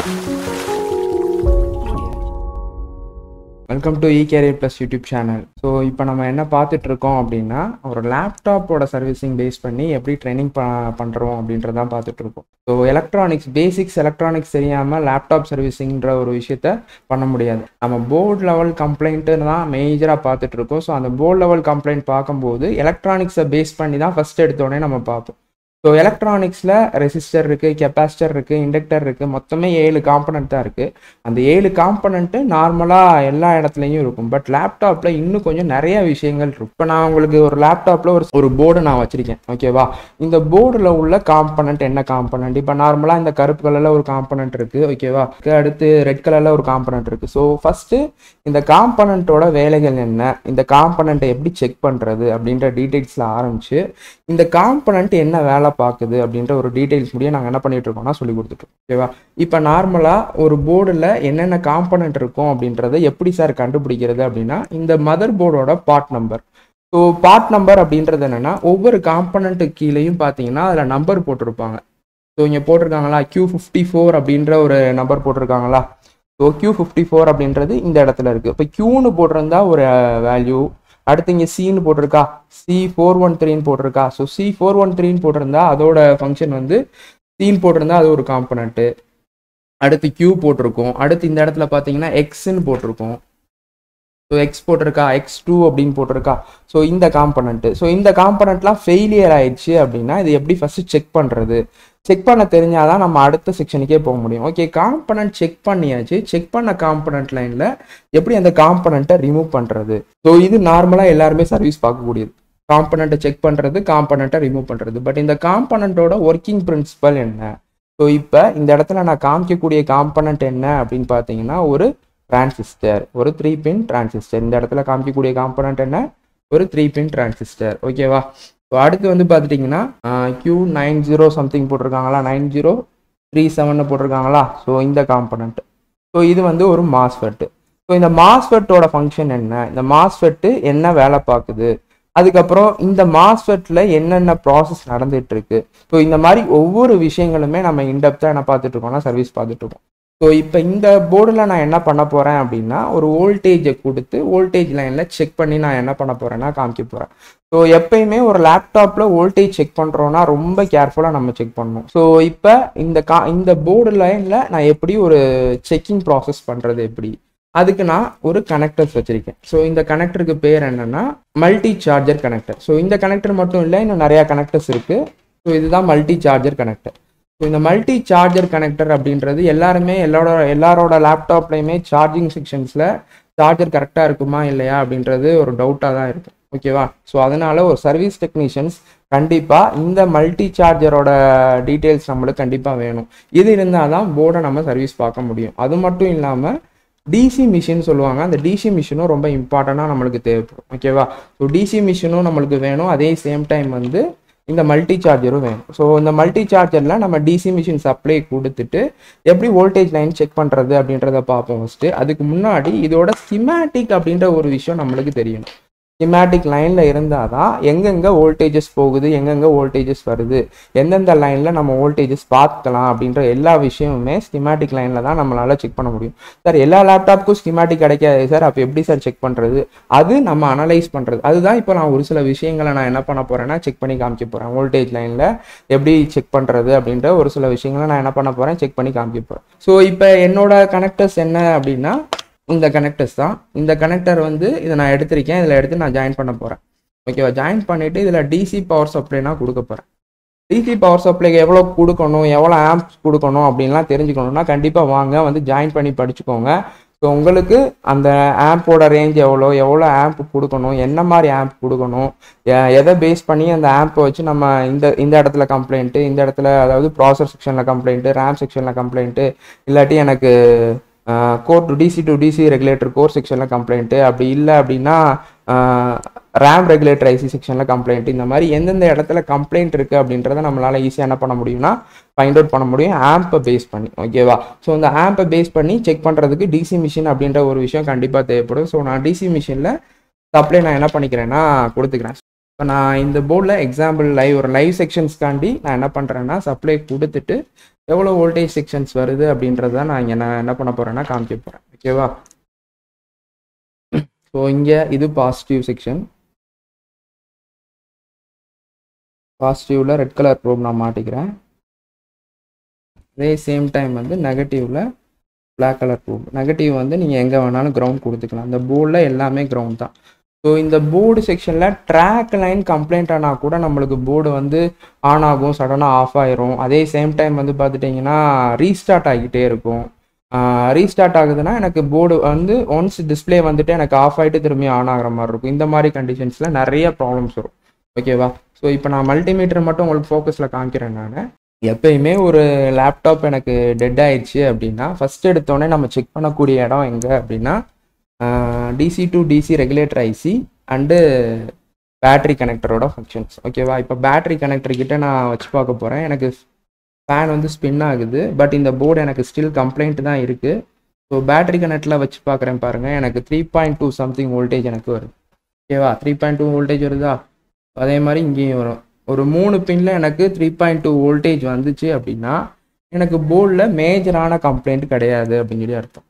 Welcome to eCareer Plus YouTube channel. So இப்போ நம்ம என்ன பார்த்துட்டு இருக்கோம் அப்படின்னா, ஒரு லேப்டாப்போட சர்வீசிங் பேஸ் பண்ணி எப்படி ட்ரைனிங் பண்ணுறோம் அப்படின்றதான் பார்த்துட்டு இருக்கோம். ஸோ பேசிக்ஸ் எலக்ட்ரானிக்ஸ் தெரியாமல் லேப்டாப் சர்வீசிங்கிற ஒரு விஷயத்த பண்ண முடியாது. நம்ம போர்டு லெவல் கம்ப்ளைண்ட்டுன்னு தான் மேஜராக பார்த்துட்டு இருக்கோம். ஸோ அந்த போர்டு லெவல் கம்ப்ளைண்ட் பார்க்கும்போது எலக்ட்ரானிக்ஸை பேஸ் பண்ணி தான் ஃபஸ்ட் எடுத்தோடனே நம்ம பார்ப்போம். ஸோ எலக்ட்ரானிக்ஸில் ரெசிஸ்டர் இருக்குது, கெப்பாசிட்டர் இருக்குது, இண்டக்டர் இருக்குது, மொத்தமே 7 காம்பனண்ட் தான் இருக்குது. அந்த 7 காம்பனண்ட்டு நார்மலாக எல்லா இடத்துலையும் இருக்கும். பட் லேப்டாப்பில் இன்னும் கொஞ்சம் நிறைய விஷயங்கள் இருக்கும். இப்போ நான் உங்களுக்கு ஒரு லேப்டாப்பில் ஒரு போர்டு நான் வச்சுருக்கேன், ஓகேவா? இந்த போர்டில் உள்ள காம்பனண்ட் என்ன காம்பனண்ட்? இப்போ நார்மலாக இந்த கருப்பு கலரில் ஒரு காம்பனண்ட் இருக்குது, ஓகேவா? அடுத்து ரெட் கலரில் ஒரு காம்பனண்ட் இருக்குது. ஸோ ஃபஸ்ட்டு இந்த காம்பனண்ட்டோட வேலைகள் என்ன, இந்த காம்பனண்ட்டை எப்படி செக் பண்ணுறது அப்படின்ற டீட்டெயில்ஸில் ஆரம்பித்து இந்த காம்பனண்ட் என்ன வேலை பார்க்குது அப்படின்ற ஒரு டீட்டெயில்ஸ் முடிய நாங்கள் என்ன பண்ணிட்டு இருக்கோம்னா சொல்லி கொடுத்துட்டோம், ஓகேவா? இப்போ நார்மலாக ஒரு போர்டில் என்னென்ன காம்பனண்ட் இருக்கும் அப்படின்றத எப்படி சார் கண்டுபிடிக்கிறது அப்படின்னா, இந்த மதர் போர்டோட part number. So part number அப்படின்றது என்னென்னா, ஒவ்வொரு காம்பனண்ட்டு கீழேயும் பார்த்தீங்கன்னா அதில் நம்பர் போட்டிருப்பாங்க. ஸோ இங்கே போட்டிருக்காங்களா Q54 அப்படின்ற ஒரு நம்பர் போட்டிருக்காங்களா? ஸோ Q54 அப்படின்றது இந்த இடத்துல இருக்குது. இப்போ Qன்னு போட்டிருந்தா ஒரு வேல்யூ, அடுத்து இங்கே சின்னு போட்டிருக்கா, C413 போட்டிருக்கா. ஸோ C413 போட்டிருந்தா அதோட ஃபங்க்ஷன் வந்து சீன் போட்டிருந்தா அது ஒரு காம்பனண்ட்டு. அடுத்து Q போட்டிருக்கோம். அடுத்து இந்த இடத்துல பார்த்தீங்கன்னா எக்ஸ்ன்னு போட்டிருக்கோம். ஸோ எக்ஸ் போட்டிருக்கா, X2 அப்படின்னு போட்டிருக்கா. ஸோ இந்த காம்பனண்ட்டு. ஸோ இந்த காம்பனண்ட்லாம் ஃபெயிலியர் ஆயிடுச்சு அப்படின்னா இது எப்படி ஃபஸ்ட்டு செக் பண்ணுறது? செக் பண்ண தெரிஞ்சாதான் நம்ம அடுத்த செக்ஷனுக்கே போக முடியும். ஓகே, காம்பனண்ட் செக் பண்ணியாச்சு. செக் பண்ண காம்பனண்ட் லைனில் எப்படி அந்த காம்பனண்ட்டை ரிமூவ் பண்ணுறது? ஸோ இது நார்மலாக எல்லாருமே சர்வீஸ் பார்க்கக்கூடியது. காம்பனண்ட்டை செக் பண்ணுறது, காம்பனண்ட்டை ரிமூவ் பண்ணுறது. பட் இந்த காம்பனண்ட்டோட ஒர்க்கிங் பிரின்சிபல் என்ன? ஸோ இப்போ இந்த இடத்துல நான் காமிக்கக்கூடிய காம்பனண்ட் என்ன அப்படின்னு பார்த்தீங்கன்னா, ஒரு டிரான்சிஸ்டர், ஒரு 3 பின் டிரான்சிஸ்டர். இந்த இடத்துல காமிக்கக்கூடிய காம்பனண்ட் என்ன? ஒரு 3 பின் டிரான்சிஸ்டர், ஓகேவா? ஸோ அடுத்து வந்து பார்த்துட்டிங்கன்னா Q90 சம்திங் போட்டிருக்காங்களா, 9037 போட்டிருக்காங்களா? ஸோ இந்த காம்பனண்ட். ஸோ இது வந்து ஒரு மாஸ்ஃபெட்டு. ஸோ இந்த மாஸ்ஃபெட்டோட ஃபங்க்ஷன் என்ன, இந்த மாஸ்ஃபெட்டு என்ன வேலை பார்க்குது, அதுக்கப்புறம் இந்த மாஸ்ஃபெட்டில் என்னென்ன ப்ராசஸ் நடந்துட்டு இருக்கு. ஸோ இந்த மாதிரி ஒவ்வொரு விஷயங்களுமே நம்ம இன்டெப்த்தாக என்ன பார்த்துட்டு இருக்கோம்னா சர்வீஸ் பார்த்துட்டு இருக்கோம். ஸோ இப்போ இந்த போர்டில் நான் என்ன பண்ண போகிறேன் அப்படின்னா, ஒரு வோல்டேஜை கொடுத்து வோல்டேஜ் லைனில் செக் பண்ணி நான் என்ன பண்ண போகிறேன்னா காமிக்க போகிறேன். ஸோ எப்பயுமே ஒரு லேப்டாப்பில் வோல்டேஜ் செக் பண்ணுறோன்னா ரொம்ப கேர்ஃபுல்லாக நம்ம செக் பண்ணணும். ஸோ இப்போ இந்த போர்டு லைனில் நான் எப்படி ஒரு செக்கிங் ப்ராசஸ் பண்ணுறது எப்படி, அதுக்கு நான் ஒரு கனெக்டர்ஸ் வச்சுருக்கேன். ஸோ இந்த கனெக்டருக்கு பேர் என்னென்னா மல்டி சார்ஜர் கனெக்டர். ஸோ இந்த கனெக்டர் மட்டும் இல்லை, இன்னும் நிறையா கனெக்டர்ஸ் இருக்குது. ஸோ இதுதான் மல்டி சார்ஜர் கனெக்டர். ஸோ இந்த மல்டி சார்ஜர் கனெக்டர் அப்படின்றது எல்லாரோட லேப்டாப்லையுமே சார்ஜிங் செக்ஷன்ஸில் சார்ஜர் கரெக்டாக இருக்குமா இல்லையா அப்படின்றது ஒரு டவுட்டாக தான் இருக்கும், ஓகேவா? ஸோ அதனால் ஒரு சர்வீஸ் டெக்னீஷியன்ஸ் கண்டிப்பாக இந்த மல்டி சார்ஜரோட டீட்டெயில்ஸ் நம்மளுக்கு கண்டிப்பாக வேணும். இது இருந்தால் தான் போர்டை நம்ம சர்வீஸ் பார்க்க முடியும். அது மட்டும் இல்லாமல் டிசி மிஷின் சொல்லுவாங்க, அந்த டிசி மிஷினும் ரொம்ப இம்பார்ட்டண்ட்டாக நம்மளுக்கு தேவைப்படும், ஓகேவா? ஸோ டிசி மிஷினும் நம்மளுக்கு வேணும், அதே சேம் டைம் வந்து இந்த மல்டி சார்ஜரும் வேணும். ஸோ இந்த மல்டி சார்ஜரில் நம்ம டிசி மிஷின் சப்ளை கொடுத்துட்டு எப்படி வோல்டேஜ் லைன் செக் பண்ணுறது அப்படின்றத பார்ப்போம் ஃபஸ்ட்டு. அதுக்கு முன்னாடி இதோட ஸ்கிமேட்டிக் அப்படின்ற ஒரு விஷயம் நம்மளுக்கு தெரியணும். ஸ்கிமேட்டிக் லைனில் இருந்தால் தான் எங்கெங்கே வோல்டேஜஸ் போகுது, எங்கெங்கே வோல்டேஜஸ் வருது, எந்தெந்த லைனில் நம்ம வோல்டேஜஸ் பார்த்துக்கலாம் அப்படின்ற எல்லா விஷயமுமே ஸ்கிமேட்டிக் லைனில் தான் நம்மளால் செக் பண்ண முடியும். சார் எல்லா லேப்டாப்புக்கும் ஸ்கிமேட்டிக் கிடைக்காது சார், அப்போ எப்படி சார் செக் பண்ணுறது? அது நம்ம அனலைஸ் பண்ணுறது. அதுதான் இப்போ நான் ஒரு சில விஷயங்களை நான் என்ன பண்ண போகிறேன்னா செக் பண்ணி காமிக்க போகிறேன். வோல்டேஜ் லைனில் எப்படி செக் பண்ணுறது அப்படின்ற ஒரு சில விஷயங்களை நான் என்ன பண்ண போகிறேன், செக் பண்ணி காமிக்க போகிறேன். ஸோ இப்போ என்னோட கனெக்டர்ஸ் என்ன அப்படின்னா இந்த கனெக்டர்ஸ் தான். இந்த கனெக்டர் வந்து இதை நான் எடுத்திருக்கேன், இதில் எடுத்து நான் ஜாயின் பண்ண போகிறேன், ஓகேவா? ஜாயின் பண்ணிவிட்டு இதில் டிசி பவர் சப்ளை நான் கொடுக்க போகிறேன். டிசி பவர் சப்ளைக்கு எவ்வளோ கொடுக்கணும், எவ்வளோ ஆம்ப்ஸ் கொடுக்கணும் அப்படின்லாம் தெரிஞ்சுக்கணுன்னா கண்டிப்பாக வாங்க வந்து ஜாயின் பண்ணி படிச்சுக்கோங்க. ஸோ உங்களுக்கு அந்த ஆம்போட ரேஞ்ச் எவ்வளோ ஆம்ப் கொடுக்கணும், என்ன மாதிரி ஆம்ப் கொடுக்கணும், எதை பேஸ் பண்ணி அந்த ஆம்பை வச்சு நம்ம இந்த இடத்துல கம்ப்ளைண்ட்டு, இந்த இடத்துல அதாவது ப்ராசஸர் செக்ஷனில் கம்ப்ளைண்ட்டு, ரேம் செக்ஷனில் கம்ப்ளைண்ட்டு, இல்லாட்டி எனக்கு core to DC regulator core செக்ஷனில் கம்ப்ளைண்ட்டு, அப்படி இல்லை அப்படின்னா ரேம் ரெகுலேட்டர் ஐசி செக்ஷனில் கம்ப்ளைண்ட், இந்த மாதிரி எந்தெந்த இடத்துல கம்ப்ளைண்ட் இருக்குது அப்படின்றத நம்மளால் ஈஸியாக என்ன பண்ண முடியும்னா ஃபைண்ட் அவுட் பண்ண முடியும் ஆம்பை பேஸ் பண்ணி, ஓகேவா? ஸோ இந்த ஆம்பை பேஸ் பண்ணி செக் பண்ணுறதுக்கு டிசி மிஷின் அப்படின்ற ஒரு விஷயம் கண்டிப்பாக தேவைப்படும். ஸோ நான் டிசி மிஷினில் சப்ளை நான் என்ன பண்ணிக்கிறேன்னா கொடுத்துக்கிறேன். இப்போ நான் இந்த போர்டில் எக்ஸாம்பிள் ஒரு லைவ் செக்ஷன்ஸ்க்காண்டி நான் என்ன பண்ணுறேன்னா சப்ளை கொடுத்துட்டு எவ்வளோ வோல்டேஜ் செக்ஷன்ஸ் வருது அப்படின்றத நான் என்ன பண்ண போகிறேன்னா காமிக்க போகிறேன். ஓகேவா? ஸோ இங்கே இது பாசிட்டிவ் செக்ஷன். பாசிட்டிவில் ரெட் கலர் ப்ரோப் நான் மாட்டிக்கிறேன். அதே சேம் டைம் வந்து நெகட்டிவில் பிளாக் கலர் ப்ரோப். நெகட்டிவ் வந்து நீங்கள் எங்கே வேணாலும் கிரவுண்ட் கொடுத்துக்கலாம். இந்த போர்டில் எல்லாமே கிரவுண்ட் தான். ஸோ இந்த போர்டு செக்ஷனில் ட்ராக் லைன் கம்ப்ளைண்ட் ஆனால் கூட நம்மளுக்கு போர்டு வந்து ஆன் ஆகும், சடனாக ஆஃப் ஆயிரும். அதே சேம் டைம் வந்து பார்த்துட்டிங்கன்னா ரீஸ்டார்ட் ஆகிட்டே இருக்கும். ரீஸ்டார்ட் ஆகுதுன்னா எனக்கு போர்டு வந்து ஒன்ஸ் டிஸ்பிளே வந்துட்டு எனக்கு ஆஃப் ஆகிட்டு திரும்பி ஆன் ஆகிற மாதிரி இருக்கும். இந்த மாதிரி கண்டிஷன்ஸில் நிறைய ப்ராப்ளம்ஸ் வரும். ஓகேவா? ஸோ இப்போ நான் மல்டிமீட்டர் மட்டும் உங்களுக்கு ஃபோக்கஸில் காமிக்கிறேன். நான் எப்பயுமே ஒரு லேப்டாப் எனக்கு டெட் ஆயிடுச்சு அப்படின்னா ஃபஸ்ட் எடுத்தோடனே நம்ம செக் பண்ணக்கூடிய இடம் எங்கே அப்படின்னா DC to DC regulator IC and battery கனெக்டரோட ஃபங்க்ஷன்ஸ். ஓகேவா? இப்போ பேட்ரி கனெக்டர் கிட்ட நான் வச்சு பார்க்க போகிறேன். எனக்கு ஃபேன் வந்து ஸ்பின் ஆகுது, பட் இந்த போர்டு எனக்கு ஸ்டில் கம்ப்ளைண்ட் தான் இருக்குது. ஸோ பேட்ரி கனெக்டில் வச்சு பார்க்குறேன் பாருங்கள், எனக்கு 3.2 சம்திங் வோல்டேஜ் எனக்கு வருது. ஓகேவா? 3.2 வோல்டேஜ் வருதா? அதே மாதிரி இங்கேயும் வரும். ஒரு 3 பின்னில் எனக்கு 3.2 வோல்டேஜ் வந்துச்சு அப்படின்னா எனக்கு போர்டில் மேஜரான கம்ப்ளைண்ட் கிடையாது அப்படின்னு சொல்லி அர்த்தம்.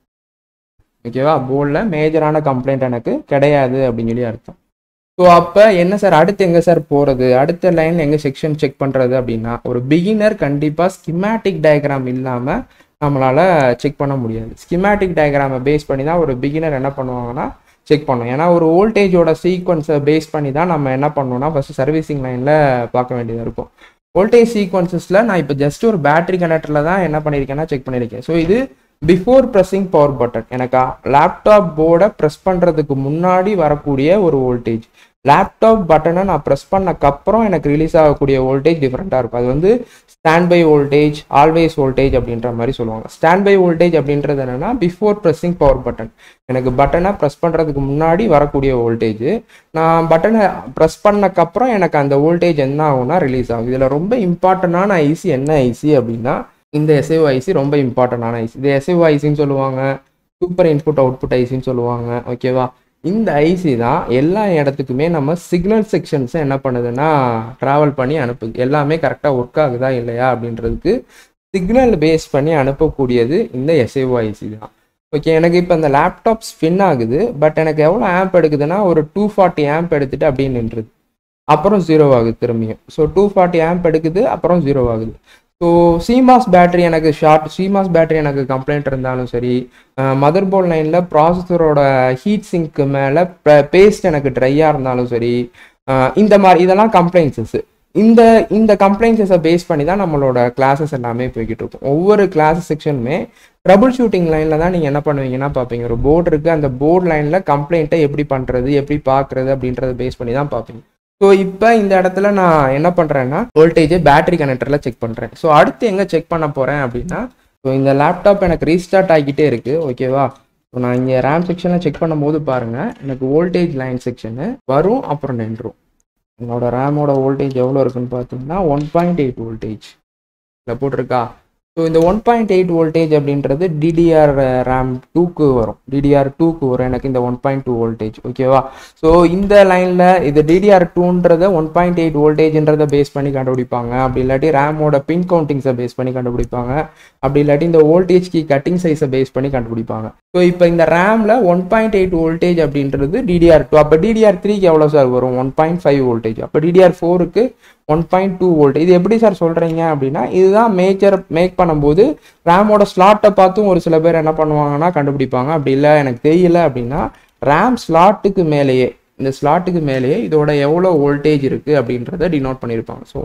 ஓகேவா? போர்டில் மேஜரான கம்ப்ளைண்ட் எனக்கு கிடையாது அப்படின்னு சொல்லி அர்த்தம். ஸோ அப்போ என்ன சார் அடுத்து எங்கே சார் போகிறது, அடுத்த லைனில் எங்கே செக்ஷன் செக் பண்ணுறது அப்படின்னா ஒரு பிகினர் கண்டிப்பாக ஸ்கிமேட்டிக் டயக்ராம் இல்லாமல் நம்மளால் செக் பண்ண முடியாது. ஸ்கிமேட்டிக் டயக்ராமை பேஸ் பண்ணி தான் ஒரு பிகினர் என்ன பண்ணுவாங்கன்னா செக் பண்ணணும். ஏன்னா ஒரு வோல்டேஜோட சீக்வன்ஸை பேஸ் பண்ணி தான் நம்ம என்ன பண்ணணும்னா ஃபஸ்ட்டு சர்வீசிங் லைனில் பார்க்க வேண்டியதாக இருக்கும். வோல்டேஜ் சீக்வன்சஸில் நான் இப்போ ஜஸ்ட் ஒரு பேட்டரி கனெக்டரில் தான் என்ன பண்ணியிருக்கேன்னா செக் பண்ணியிருக்கேன். ஸோ இது பிஃபோர் ப்ரெஸ்ஸிங் பவர் பட்டன், எனக்கு லேப்டாப் போர்டை ப்ரெஸ் பண்ணுறதுக்கு முன்னாடி வரக்கூடிய ஒரு வோல்டேஜ். லேப்டாப் பட்டனை நான் ப்ரெஸ் பண்ணக்கப்புறம் எனக்கு ரிலீஸ் ஆகக்கூடிய வோல்டேஜ் டிஃப்ரெண்ட்டாக இருக்கும். அது வந்து standby voltage, always voltage அப்படின்ற மாதிரி சொல்லுவாங்க. ஸ்டாண்ட் பை வோல்டேஜ் அப்படின்றது என்னென்னா பிஃபோர் ப்ரெஸ்ஸிங் பவர் பட்டன், எனக்கு பட்டனை ப்ரெஸ் பண்ணுறதுக்கு முன்னாடி வரக்கூடிய வோல்டேஜ். நான் பட்டனை ப்ரெஸ் பண்ணக்கப்புறம் எனக்கு அந்த வோல்டேஜ் என்ன ஆகும்னா ரிலீஸ் ஆகும். இதில் ரொம்ப இம்பார்ட்டண்டான ஐசி என்ன ஐசி அப்படின்னா இந்த எஸ்ஐஓ ஐசி ரொம்ப இம்பார்ட்டண்டான ஐசி. இது எஸ்ஐஓ ஐசின்னு சொல்லுவாங்க, சூப்பர் இன்புட் அவுட்புட் ஐசின்னு சொல்லுவாங்க. ஓகேவா? இந்த ஐசி தான் எல்லா இடத்துக்குமே நம்ம சிக்னல் செக்ஷன்ஸை என்ன பண்ணுதுன்னா ட்ராவல் பண்ணி அனுப்புது. எல்லாமே கரெக்டாக ஒர்க் ஆகுதா இல்லையா அப்படின்றதுக்கு சிக்னல் பேஸ் பண்ணி அனுப்பக்கூடியது இந்த எஸ்ஐஓ ஐசி தான். ஓகே, எனக்கு இப்போ அந்த லேப்டாப் ஸ்பின் ஆகுது, பட் எனக்கு எவ்வளோ ஆம்ப் எடுக்குதுன்னா ஒரு 240 ஆம்ப் எடுத்துகிட்டு அப்படின்னு நின்றுது, அப்புறம் 0 ஆகுது திரும்பியும். ஸோ 240 ஆம்ப் எடுக்குது, அப்புறம் 0 ஆகுது. ஸோ சிமாஸ் பேட்டரி எனக்கு சிமாஸ் பேட்டரி எனக்கு கம்ப்ளைண்ட் இருந்தாலும் சரி, மதர் போர்ட் லைனில் ப்ராசஸரோட ஹீட் சிங்க்கு மேலே பேஸ்ட் எனக்கு ட்ரையாக இருந்தாலும் சரி, இந்த மாதிரி இதெல்லாம் கம்ப்ளைண்ட்ஸஸ். இந்த கம்ப்ளைண்ட்ஸை பேஸ் பண்ணி தான் நம்மளோட கிளாஸஸ் எல்லாமே போய்கிட்டு இருக்கும். ஒவ்வொரு கிளாஸ் செக்ஷனுமே ட்ரபிள் ஷூட்டிங் லைனில் தான் நீங்கள் என்ன பண்ணுவீங்கன்னா பார்ப்பீங்க. ஒரு போர்டு இருக்குது, அந்த போர்டு லைனில் கம்ப்ளைண்ட்டை எப்படி பண்ணுறது, எப்படி பார்க்குறது அப்படின்றத பேஸ் பண்ணி தான் பார்ப்பீங்க. ஸோ இப்போ இந்த இடத்துல நான் என்ன பண்ணுறேன்னா வோல்டேஜை பேட்டரி கனெக்டரில் செக் பண்ணுறேன். ஸோ அடுத்து எங்கே செக் பண்ண போகிறேன் அப்படின்னா, ஸோ இந்த லேப்டாப் எனக்கு ரீஸ்டார்ட் ஆகிக்கிட்டே இருக்குது. ஓகேவா? ஸோ நான் இங்கே ரேம் செக்ஷனில் செக் பண்ணும்போது பாருங்கள், எனக்கு வோல்டேஜ் லைன் செக்ஷனு வரும், அப்புறம் நின்றும். என்னோட ரேமோட வோல்டேஜ் எவ்வளோ இருக்குன்னு பார்த்தீங்கன்னா 1.8 வோல்டேஜ் இதில் போட்டிருக்கா. ஸோ இந்த 1.8 வோல்டேஜ் அப்படின்றது டிடிஆர் ரேம் 2க்கு வரும், டிடிஆர் 2க்கு வரும் எனக்கு இந்த 1.2 வோல்டேஜ். ஓகேவா? ஸோ இந்த லைனில் இது டிடிஆர் 2ன்றதை 1.8 வோல்டேஜ்ன்றதை பேஸ் பண்ணி கண்டுபிடிப்பாங்க. அப்படி இல்லாட்டி ரேமோட பின் கவுண்டிங்ஸை பேஸ் பண்ணி கண்டுபிடிப்பாங்க. அப்படி இல்லாட்டி இந்த வோல்டேஜ் கீ கட்டிங் சைஸை பேஸ் பண்ணி கண்டுபிடிப்பாங்க. ஸோ இப்போ இந்த ரேமில் 1.8 வோல்டேஜ் அப்படின்றது டிடிஆர் 2. அப்போ டிடிஆர் 3க்கு எவ்வளோ சார் வரும்? 1.5 வோல்டேஜ். அப்போ டிடிஆர் 4க்கு 1.2 வோல்ட். இது எப்படி சார் சொல்கிறீங்க அப்படின்னா, இதுதான் மேக் பண்ணும்போது ரேமோட ஸ்லாட்டை பார்த்தும் ஒரு சில பேர் என்ன பண்ணுவாங்கன்னா கண்டுபிடிப்பாங்க. அப்படி இல்லை எனக்கு தெரியல அப்படின்னா ரேம் ஸ்லாட்டுக்கு மேலேயே, இந்த ஸ்லாட்டுக்கு மேலேயே இதோட எவ்வளோ வோல்டேஜ் இருக்குது அப்படின்றத டினோட் பண்ணியிருப்பாங்க. ஸோ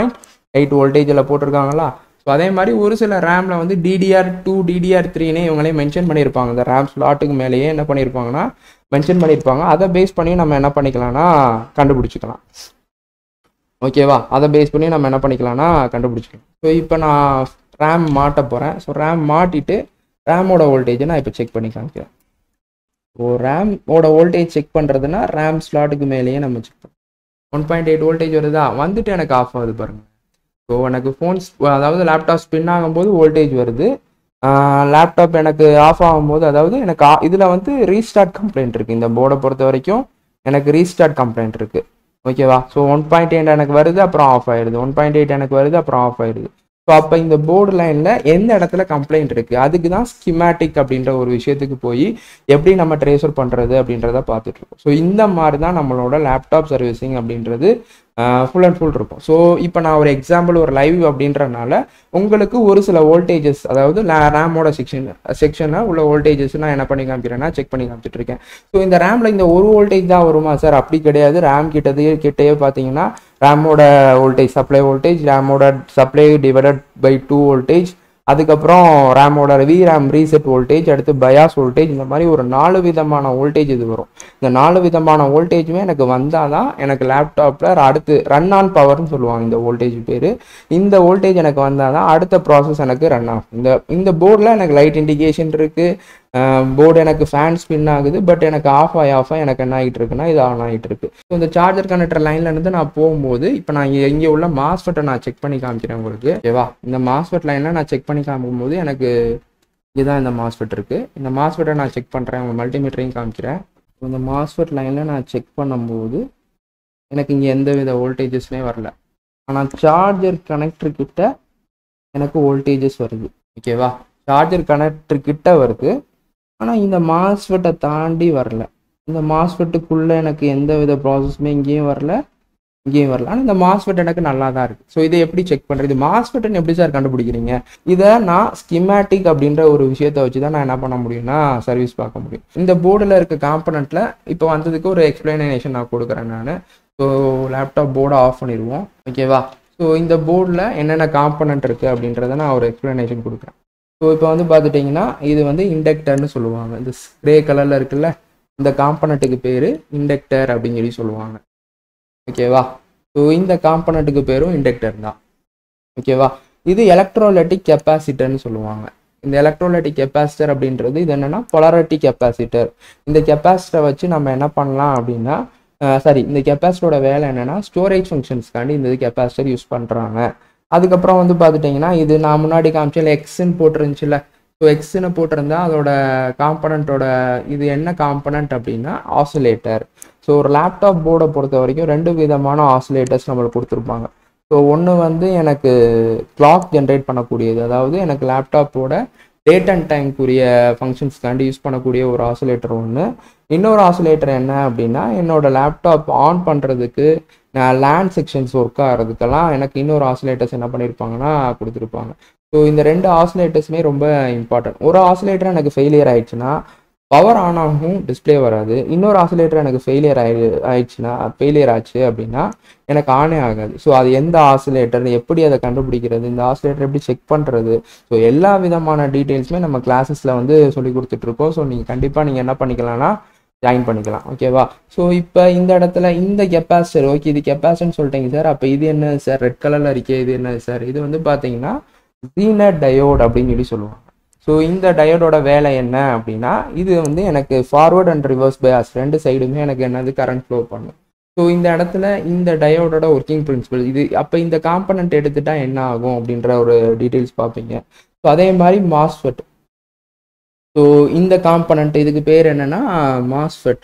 1.8 வோல்டேஜில் போட்டிருக்காங்களா. ஸோ அதே மாதிரி ஒரு சில ரேமில் வந்து டிடிஆர் 2, டிடிஆர் 3னே இவங்களே மென்ஷன் பண்ணியிருப்பாங்க. இந்த ரேம் ஸ்லாட்டுக்கு மேலேயே என்ன பண்ணியிருப்பாங்கன்னா மென்ஷன் பண்ணியிருப்பாங்க. அதை பேஸ் பண்ணி நம்ம என்ன பண்ணிக்கலாம்னா கண்டுபிடிச்சிக்கலாம். ஓகேவா? அதை பேஸ் பண்ணி நம்ம என்ன பண்ணிக்கலாம்னா கண்டுபிடிச்சிக்கலாம். ஸோ இப்போ நான் ரேம் மாட்ட போகிறேன். ஸோ ரேம் மாட்டிட்டு ரேமோட வோல்டேஜை நான் இப்போ செக் பண்ணி காமிக்கிறேன். ஸோ ரேமோட வோல்டேஜ் செக் பண்ணுறதுனா ரேம் ஸ்லாட்டுக்கு மேலேயே நம்ம செக் பண்ணோம். 1.8 வோல்டேஜ் வருதா, வந்துட்டு எனக்கு ஆஃப் ஆகுது பாருங்கள். ஸோ எனக்கு ஃபோன்ஸ், அதாவது லேப்டாப் ஸ்பின் ஆகும்போது வோல்டேஜ் வருது, லேப்டாப் எனக்கு ஆஃப் ஆகும்போது, அதாவது எனக்கு இதில் வந்து ரீஸ்டார்ட் கம்ப்ளைண்ட் இருக்குது. இந்த போர்டை பொறுத்த வரைக்கும் எனக்கு ரீஸ்டார்ட் கம்ப்ளைண்ட் இருக்குது. ஓகேவா. ஸோ 1.8 எனக்கு வருது, அப்புறம் ஆஃப் ஆயிடுது. 1.8 எனக்கு வருது, அப்புறம் ஆஃப் ஆயிடுது. ஸோ அப்போ இந்த போர்டு லைனில் எந்த இடத்துல கம்ப்ளைண்ட் இருக்குது, அதுக்கு தான் ஸ்கிமேட்டிக் அப்படின்ற ஒரு விஷயத்துக்கு போய் எப்படி நம்ம ட்ரேசர் பண்ணுறது அப்படின்றத பார்த்துட்ருக்கோம். ஸோ இந்த மாதிரி தான் நம்மளோட லேப்டாப் சர்வீசிங் அப்படின்றது ஃபுல் அண்ட் ஃபுல் இருக்கும். ஸோ இப்போ நான் ஒரு எக்ஸாம்பிள், ஒரு லைவ் அப்படின்றனால உங்களுக்கு ஒரு சில வோல்டேஜஸ், அதாவது ரேமோட செக்ஷனை உள்ள வோல்டேஜஸ் நான் என்ன பண்ணி காமிக்கிறேன்னா செக் பண்ணி காமிச்சிட்டு இருக்கேன். ஸோ இந்த ரேமில் இந்த ஒரு வோல்டேஜ் தான் வருமா சார்? அப்படி கிடையாது. ரேம் கிட்டேயே பார்த்தீங்கன்னா ரேமோட வோல்டேஜ், சப்ளை வோல்டேஜ், ரேமோட சப்ளை டிவைடட் பை 2 வோல்டேஜ், அதுக்கப்புறம் ரேமோட ரேம் ரீசெட் வோல்டேஜ், அடுத்து பயாஸ் வோல்டேஜ், இந்த மாதிரி ஒரு 4 விதமான வோல்டேஜ் இது வரும். இந்த 4 விதமான வோல்டேஜுமே எனக்கு வந்தால் தான் எனக்கு லேப்டாப்பில் அடுத்து ரன் ஆன் பவர்னு சொல்லுவாங்க இந்த வோல்டேஜ் பேர். இந்த வோல்டேஜ் எனக்கு வந்தால் தான் அடுத்த ப்ராசஸ் எனக்கு ரன் ஆகும். இந்த போர்டில் எனக்கு லைட் இண்டிகேஷன் இருக்குது. போர்டு எனக்கு ஃபேன் ஸ்பின் ஆகுது, பட் எனக்கு ஆஃப் ஆகி எனக்கு என்ன ஆகிட்டு இருக்குன்னா இது ஆன் ஆகிட்டு இருக்கு. ஸோ இந்த சார்ஜர் கனெக்டர் லைன்ல இருந்து நான் போகும்போது இப்போ நான் இங்கே உள்ள மாஸ்ஃபெட்டை நான் செக் பண்ணி காமிக்கிறேன் உங்களுக்கு. ஓகேவா. இந்த மாஸ்ஃபெட் லைன்ல நான் செக் பண்ணி காமிக்கும்போது எனக்கு இதுதான் இந்த மாஸ்ஃபெட் இருக்கு. இந்த மாஸ்ஃபெட்டை நான் செக் பண்ணுறேன், உங்கள் மல்டிமீட்டரையும் காமிக்கிறேன். இந்த மாஸ்ஃபெட் லைனில் நான் செக் பண்ணும்போது எனக்கு இங்கே எந்த வித வோல்டேஜஸ்மே வரல. ஆனால் சார்ஜர் கனெக்டர் கிட்ட எனக்கு வோல்டேஜஸ் வருது. ஓகேவா. சார்ஜர் கனெக்டர் கிட்ட வருது, ஆனால் இந்த மாஸ்ஃபெட்டை தாண்டி வரல. இந்த மாஸ்ஃபெட்டுக்குள்ளே எனக்கு எந்த வித ப்ராசஸுமே இங்கேயும் வரல, இங்கேயும் வரல. ஆனால் இந்த மாஸ்ஃபெட் எனக்கு நல்லா தான் இருக்குது. ஸோ இதை எப்படி செக் பண்ணுறது? இது மாஸ்ஃபெட்டுன்னு எப்படி சார் கண்டுபிடிக்கிறீங்க? இதை நான் ஸ்கிமேட்டிக் அப்படின்ற ஒரு விஷயத்தை வச்சு தான் நான் என்ன பண்ண முடியும்னா சர்வீஸ் பார்க்க முடியும். இந்த போர்டில் இருக்க காம்பனண்ட்டில் இப்போ வந்ததுக்கு ஒரு எக்ஸ்பிளனேஷன் நான் கொடுக்குறேன் நான். ஸோ லேப்டாப் போர்டை ஆஃப் பண்ணிடுவோம். ஓகேவா. ஸோ இந்த போர்டில் என்னென்ன காம்பனண்ட் இருக்குது அப்படின்றத நான் ஒரு எக்ஸ்பிளனேஷன் கொடுக்குறேன். ஸோ இப்போ வந்து பார்த்துட்டிங்கன்னா இது வந்து இண்டக்டர்னு சொல்லுவாங்க. இந்த கிரே கலரில் இருக்குல்ல, இந்த காம்பனண்ட்டுக்கு பேர் இண்டக்டர் அப்படின்னு சொல்லி சொல்லுவாங்க. ஓகேவா. ஸோ இந்த காம்பனண்ட்டுக்கு பேரும் இண்டக்டர் தான். ஓகேவா. இது எலக்ட்ரோலைட்டிக் கெப்பாசிட்டர்னு சொல்லுவாங்க. இந்த எலக்ட்ரோலைட்டிக் கெப்பாசிட்டர் அப்படின்றது இது என்னென்னா பொலாரிட்டி கெப்பாசிட்டர். இந்த கெப்பாசிட்டரை வச்சு நம்ம என்ன பண்ணலாம் அப்படின்னா இந்த கெப்பாசிட்டரோட வேலை என்னென்னா ஸ்டோரேஜ் ஃபங்க்ஷன்ஸ்க்காண்டி இந்த கெப்பாசிட்டர் யூஸ் பண்ணுறாங்க. அதுக்கப்புறம் வந்து பார்த்துட்டிங்கன்னா இது நான் முன்னாடி காமிச்சேன் எக்ஸ்ன்னு போட்டிருந்துச்சுல. ஸோ எக்ஸ்ன்னு போட்டிருந்தா அதோட காம்பனண்ட்டோட இது என்ன காம்பனண்ட் அப்படின்னா ஆசிலேட்டர். ஸோ ஒரு லேப்டாப் போர்டை பொறுத்த வரைக்கும் 2 விதமான ஆசிலேட்டர்ஸ் நம்மளுக்கு கொடுத்துருப்பாங்க. ஸோ ஒன்று வந்து எனக்கு கிளாக் ஜென்ரேட் பண்ணக்கூடியது, அதாவது எனக்கு லேப்டாப்போட டேட் அண்ட் டைம்க்குரிய ஃபங்க்ஷன்ஸ்க்காண்டி யூஸ் பண்ணக்கூடிய ஒரு ஆசிலேட்டர் ஒன்று. இன்னொரு ஆசிலேட்டர் என்ன அப்படின்னா என்னோட லேப்டாப் ஆன் பண்ணுறதுக்கு லேண்ட் செக்ஷன்ஸ் ஒர்க் ஆகிறதுக்கெல்லாம் எனக்கு இன்னொரு ஆசிலேட்டர்ஸ் என்ன பண்ணியிருப்பாங்கன்னா கொடுத்துருப்பாங்க. ஸோ இந்த 2 ஆசிலேட்டர்ஸுமே ரொம்ப இம்பார்ட்டன்ட். ஒரு ஆசிலேட்டர் எனக்கு ஃபெயிலியர் ஆயிடுச்சுன்னா பவர் ஆன் ஆகும், டிஸ்பிளே வராது. இன்னொரு ஆசிலேட்டர் எனக்கு ஃபெயிலியர் ஆச்சு அப்படின்னா எனக்கு ஆனே ஆகாது. ஸோ அது எந்த ஆசிலேட்டர், எப்படி அதை கண்டுபிடிக்கிறது, இந்த ஆசிலேட்டர் எப்படி செக் பண்ணுறது, ஸோ எல்லா விதமான டீட்டெயில்ஸுமே நம்ம கிளாஸஸில் வந்து சொல்லி கொடுத்துட்ருக்கோம். ஸோ நீங்கள் கண்டிப்பாக நீங்கள் என்ன பண்ணிக்கலாம்னா ஜாயின் பண்ணிக்கலாம். ஓகேவா. ஸோ இப்போ இந்த இடத்துல இந்த கெப்பாசிட்டர், ஓகே இது கெப்பாசிட்டர்னு சொல்லிட்டீங்க சார், அப்போ இது என்ன சார் ரெட் கலரில் இருக்கே, இது என்ன சார்? இது வந்து பார்த்தீங்கன்னா ஜீனர் டயோட் அப்படின்னு சொல்லி சொல்லுவாங்க. ஸோ இந்த டயோடோட வேலை என்ன அப்படின்னா இது வந்து எனக்கு ஃபார்வர்ட் அண்ட் ரிவர்ஸ் பயாஸ் 2 சைடுமே எனக்கு என்னது கரண்ட் ஃப்ளோ பண்ணும். ஸோ இந்த இடத்துல இந்த டயோடோட ஒர்க்கிங் பிரின்சிபல் இது. அப்போ இந்த காம்பனண்ட் எடுத்துட்டா என்ன ஆகும் அப்படின்ற ஒரு டீட்டெயில்ஸ் பார்ப்பீங்க. ஸோ அதே மாதிரி மாஸ்ஃபெட். ஸோ இந்த காம்பனண்ட் இதுக்கு பேர் என்னன்னா மாஸ்ஃபெட்.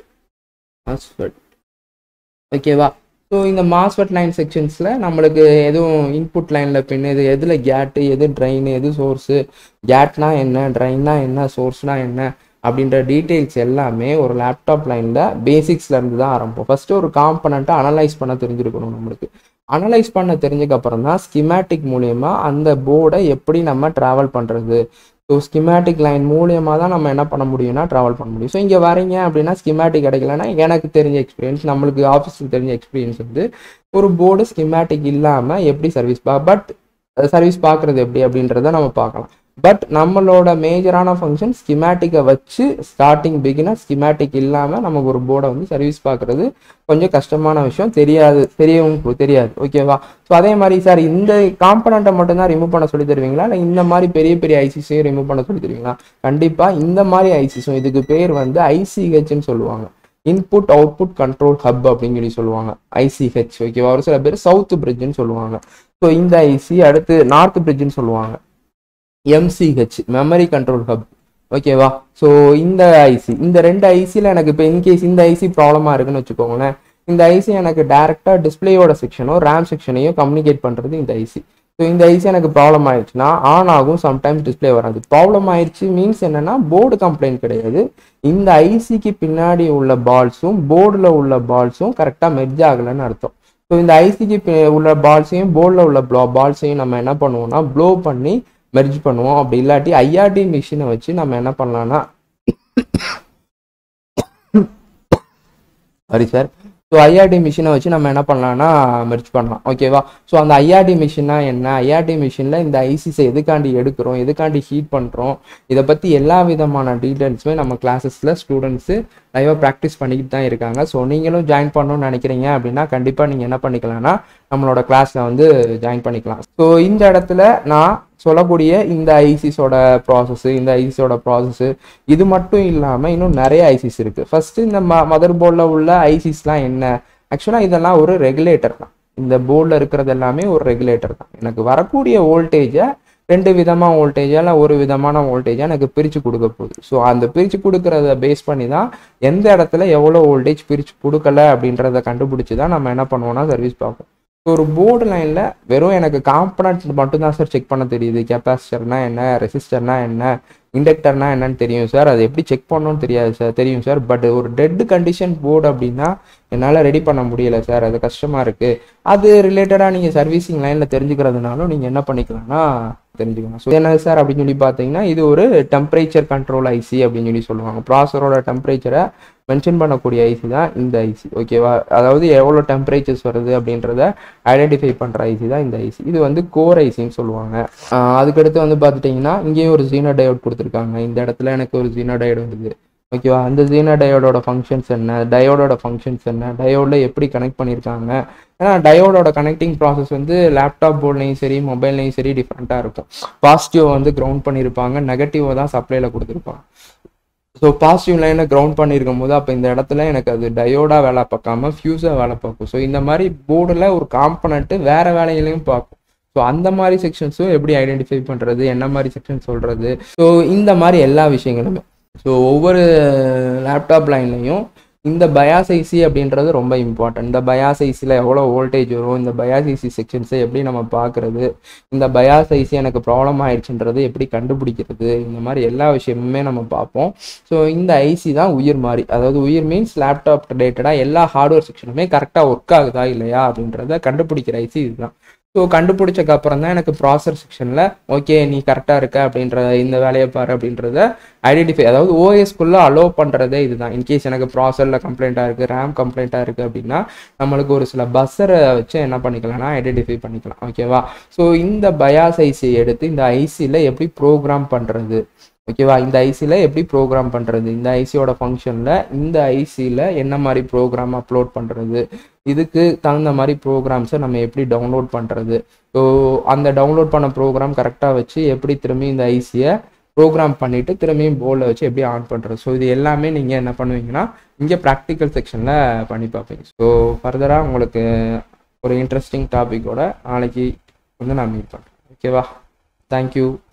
ஓகேவா. ஸோ இந்த மாஸ்ஃபெட் லைன் செக்ஷன்ஸில் நம்மளுக்கு எதுவும் இன்புட் லைனில் பின் இது எதில் கேட்டு, எது ட்ரைனு, எது சோர்ஸு, கேட்னா என்ன, ட்ரைன்னா என்ன, சோர்ஸ்னா என்ன அப்படின்ற டீட்டெயில்ஸ் எல்லாமே ஒரு லேப்டாப் லைனில் பேசிக்ஸ்லேருந்து தான் ஆரம்பிப்போம். ஃபஸ்ட்டு ஒரு காம்பனண்ட்டை அனலைஸ் பண்ண தெரிஞ்சிருக்கணும் நம்மளுக்கு. அனலைஸ் பண்ண தெரிஞ்சக்கப்புறம் தான் ஸ்கிமேட்டிக் மூலயமா அந்த போர்டை எப்படி நம்ம ட்ராவல் பண்ணுறது. ஸோ ஸ்கிமேட்டிக் லைன் மூலியமாக தான் நம்ம என்ன பண்ண முடியும்னா ட்ராவல் பண்ண முடியும். ஸோ இங்கே வரீங்க அப்படின்னா ஸ்கிமேட்டிக் கிடைக்கலன்னா எனக்கு தெரிஞ்ச எக்ஸ்பீரியன்ஸ், நம்மளுக்கு ஆஃபீஸுக்கு தெரிஞ்ச எக்ஸ்பீரியன்ஸ் வந்து ஒரு போர்டு ஸ்கிமேட்டிக் இல்லாமல் எப்படி சர்வீஸ் பார்க்குறது எப்படி அப்படின்றத நம்ம பார்க்கலாம். பட் நம்மளோட மேஜரான ஃபங்க்ஷன் ஸ்கிமேட்டிக்கை வச்சு பிகினர் ஸ்கிமேட்டிக் இல்லாமல் நமக்கு ஒரு போர்டை வந்து சர்வீஸ் பார்க்குறது கொஞ்சம் கஷ்டமான விஷயம், தெரியாது. ஓகேவா. ஸோ அதே மாதிரி சார் இந்த காம்பனண்ட்டை மட்டும்தான் ரிமூவ் பண்ண சொல்லி தருவீங்களா, இல்லை இந்த மாதிரி பெரிய பெரிய ஐசிஸையும் ரிமூவ் பண்ண சொல்லி தருவீங்களா? கண்டிப்பாக இந்த மாதிரி ஐசிஸும், இதுக்கு பேர் வந்து ஐசிஹெச்ன்னு சொல்லுவாங்க, இன்புட் அவுட்புட் கண்ட்ரோல் ஹப் அப்படின்னு சொல்லி சொல்லுவாங்க, ஐசிஹெச். ஓகேவா. ஒரு சில பேர் சவுத் பிரிட்ஜ்னு சொல்லுவாங்க. ஸோ இந்த ஐசி, அடுத்து நார்த் பிரிட்ஜ்னு சொல்லுவாங்க, எம்சிஹெச் மெமரி கண்ட்ரோல் ஹப். ஓகேவா. ஸோ இந்த ஐசி, இந்த 2 ஐசியில் எனக்கு இப்போ இன்கேஸ் இந்த ஐசி ப்ராப்ளமாக இருக்குன்னு வச்சுக்கோங்களேன், இந்த ஐசி எனக்கு டேரெக்டாக டிஸ்பிளேயோட செக்ஷனோ ரேம் செக்ஷனையும் கம்யூனிகேட் பண்ணுறது இந்த ஐசி. ஸோ இந்த ஐசி எனக்கு ப்ராப்ளம் ஆயிடுச்சுன்னா ஆன் ஆகும், சம்டைம்ஸ் டிஸ்பிளே வராது. ப்ராப்ளம் ஆயிடுச்சு மீன்ஸ் என்னன்னா போர்டு கம்ப்ளைண்ட் கிடையாது, இந்த ஐசிக்கு பின்னாடி உள்ள பால்ஸும் போர்டில் உள்ள பால்ஸும் கரெக்டாக மெர்ஜ் ஆகலைன்னு அர்த்தம். ஸோ இந்த ஐசிக்கு உள்ள பால்ஸையும் போர்டில் உள்ள பால்ஸையும் நம்ம என்ன பண்ணுவோம்னா ப்ளோ பண்ணி மெர்ஜ் பண்ணுவோம். அப்படி இல்லாட்டி ஐஆர்டி மிஷினை வச்சு நம்ம என்ன பண்ணலாம்னா சாரி சார், ஸோ ஐஆர்டி மிஷினை வச்சு நம்ம என்ன பண்ணலாம்னா மெர்ஜ் பண்ணலாம். ஓகேவா? ஸோ அந்த ஐஆர்டி மிஷின்னா என்ன, ஐஆர்டி மிஷினில் இந்த ஐசிஸை எதுக்காண்டி எடுக்கிறோம், எதுக்காண்டி ஹீட் பண்ணுறோம், இதை பற்றி எல்லா விதமான டீட்டெயில்ஸுமே நம்ம கிளாஸஸில் ஸ்டூடெண்ட்ஸு லைவாக ப்ராக்டிஸ் பண்ணிக்கிட்டு தான் இருக்காங்க. ஸோ நீங்களும் ஜாயின் பண்ணணும்னு நினைக்கிறீங்க அப்படின்னா கண்டிப்பாக நீங்கள் என்ன பண்ணிக்கலாம்னா நம்மளோட கிளாஸில் வந்து ஜாயின் பண்ணிக்கலாம். ஸோ இந்த இடத்துல நான் சொல்லக்கூடிய இந்த ஐசிஸோட ப்ராசஸ்ஸு, இந்த ஐசிஸோட ப்ராசஸ்ஸு இது மட்டும் இல்லாமல் இன்னும் நிறைய ஐசிஸ் இருக்குது. ஃபஸ்ட்டு இந்த மதர் போர்டில் உள்ள ஐசிஸ்லாம் என்ன, ஆக்சுவலாக இதெல்லாம் ஒரு ரெகுலேட்டர் தான். இந்த போர்டில் இருக்கிறது எல்லாமே ஒரு ரெகுலேட்டர் தான். எனக்கு வரக்கூடிய வோல்டேஜை 2 விதமாக வோல்டேஜா இல்லை ஒரு விதமான வோல்டேஜாக எனக்கு பிரித்து கொடுக்க போகுது. ஸோ அந்த பிரித்து கொடுக்கறத பேஸ் பண்ணி தான் எந்த இடத்துல எவ்வளோ வோல்டேஜ் பிரித்து கொடுக்கல அப்படின்றத கண்டுபிடிச்சி தான் நம்ம என்ன பண்ணுவோம்னா சர்வீஸ் பார்ப்போம். ஸோ ஒரு போர்டு லைனில் வெறும் எனக்கு காம்பனன்ட்ஸ் மட்டும்தான் சார் செக் பண்ண தெரியுது, கெப்பாசிட்டர்னா என்ன, ரெசிஸ்டர்னா என்ன, இண்டக்டர்னா என்னன்னு தெரியும் சார், அது எப்படி செக் பண்ணணும்னு தெரியாது சார், தெரியும் சார், பட் ஒரு டெட் கண்டிஷன் போர்டு அப்படின்னா என்னால் ரெடி பண்ண முடியலை சார், அது கஷ்டமாக இருக்குது. அது ரிலேட்டடாக நீங்கள் சர்வீசிங் லைனில் தெரிஞ்சுக்கிறதுனாலும் நீங்கள் என்ன பண்ணிக்கலாம்னா தெரிஞ்சுக்கணும். ஸோ என்ன சார் அப்படின்னு சொல்லி பார்த்தீங்கன்னா இது ஒரு டெம்பரேச்சர் கண்ட்ரோல் ஐசி அப்படின்னு சொல்லி சொல்லுவாங்க. ப்ராசரோட டெம்பரேச்சரை மென்ஷன் பண்ணக்கூடிய ஐசி தான் இந்த ஐசி. ஓகேவா? அதாவது எவ்வளோ டெம்பரேச்சர்ஸ் வருது அப்படின்றத ஐடென்டிஃபை பண்ணுற ஐசி தான் இந்த ஐசி. இது வந்து கோர் ஐசின்னு சொல்லுவாங்க. அதுக்கடுத்து வந்து பார்த்துட்டிங்கன்னா இங்கேயும் ஒரு ஜீனோ டயோட் கொடுத்துருக்காங்க. இந்த இடத்துல எனக்கு ஒரு ஜீனோ டயோடு வருது. ஓகேவா? அந்த ஜீனோ டயோடோட ஃபங்க்ஷன்ஸ் என்ன, டயோடோட ஃபங்க்ஷன்ஸ் என்ன, டயோடில் எப்படி கனெக்ட் பண்ணியிருக்காங்க. ஏன்னா டயோடோட கனெக்டிங் ப்ராசஸ் வந்து லேப்டாப் போர்ட்லையும் சரி மொபைல்லையும் சரி டிஃப்ரெண்ட்டாக இருக்கும். பாசிட்டிவ் வந்து கிரவுண்ட் பண்ணியிருப்பாங்க, நெகட்டிவை தான் சப்ளையில் கொடுத்துருப்பாங்க. ஸோ பாசிட்டிவ் லைனை கிரவுண்ட் பண்ணியிருக்கும் போது அப்போ இந்த இடத்துல எனக்கு அது டயோடாக வேலை பார்க்காம ஃபியூஸாக வேலை பார்க்கும். ஸோ இந்த மாதிரி போர்டில் ஒரு காம்பனண்ட்டு வேறு வேலைகளையும் பார்க்கும். ஸோ அந்த மாதிரி செக்ஷன்ஸும் எப்படி ஐடென்டிஃபை பண்ணுறது, என்ன மாதிரி செக்ஷன் சொல்கிறது, ஸோ இந்த மாதிரி எல்லா விஷயங்களுமே. ஸோ ஒவ்வொரு லேப்டாப் லைன்லையும் இந்த பயாஸ் ஐசி அப்படின்றது ரொம்ப இம்பார்ட்டன்ட். இந்த பயாஸ் ஐசியில் எவ்வளோ வோல்டேஜ் வரும், இந்த பயாஸ் ஐசி செக்ஷன்ஸை எப்படி நம்ம பார்க்குறது, இந்த பயாஸ் ஐசி எனக்கு ப்ராப்ளம் ஆயிடுச்சுன்றது எப்படி கண்டுபிடிக்கிறது, இந்த மாதிரி எல்லா விஷயமுமே நம்ம பார்ப்போம். ஸோ இந்த ஐசி தான் உயிர் மாதிரி, அதாவது உயிர் மீன்ஸ் லேப்டாப் ரிலேட்டடாக எல்லா ஹார்ட்வேர் செக்ஷனுமே கரெக்டாக ஒர்க் ஆகுதா இல்லையா அப்படின்றத கண்டுபிடிக்கிற ஐசி இதுதான். ஸோ கண்டுபிடிச்சக்கப்புறம் தான் எனக்கு ப்ராசர் செக்ஷனில் ஓகே நீ கரெக்டாக இருக்க அப்படின்ற இந்த வேலையை பாரு அப்படின்றத ஐடென்டிஃபை, அதாவது ஓஎஸ்குள்ளே அலோவ் பண்ணுறதே இதுதான். இன்கேஸ் எனக்கு ப்ராசரில் கம்ப்ளைண்ட்டாக இருக்குது, ரேம் கம்ப்ளைண்ட்டாக இருக்குது அப்படின்னா நம்மளுக்கு ஒரு சில பஸ்ஸரை வச்சு என்ன பண்ணிக்கலாம்னா ஐடென்டிஃபை பண்ணிக்கலாம். ஓகேவா? ஸோ இந்த பயாஸ் ஐசியை எடுத்து இந்த ஐசியில் எப்படி ப்ரோக்ராம் பண்ணுறது, ஓகேவா, இந்த ஐசியில் எப்படி ப்ரோக்ராம் பண்ணுறது, இந்த ஐசியோட ஃபங்க்ஷனில் இந்த ஐசியில் என்ன மாதிரி ப்ரோக்ராம் அப்லோட் பண்ணுறது, இதுக்கு தகுந்த மாதிரி ப்ரோக்ராம்ஸை நம்ம எப்படி டவுன்லோட் பண்ணுறது, ஸோ அந்த டவுன்லோட் பண்ண ப்ரோக்ராம் கரெக்டாக வச்சு எப்படி திரும்பி இந்த ஐசியை ப்ரோக்ராம் பண்ணிவிட்டு திரும்பியும் போர்டில் வச்சு எப்படி ஆன் பண்ணுறது. ஸோ இது எல்லாமே நீங்கள் என்ன பண்ணுவீங்கன்னா இங்கே ப்ராக்டிக்கல் செக்ஷனில் பண்ணி பார்ப்பீங்க. ஸோ ஃபர்தராக உங்களுக்கு ஒரு இன்ட்ரெஸ்டிங் டாப்பிக்கோட நாளைக்கு வந்து நான் மீட் பண்ணுறேன். ஓகேவா? தேங்க்யூ.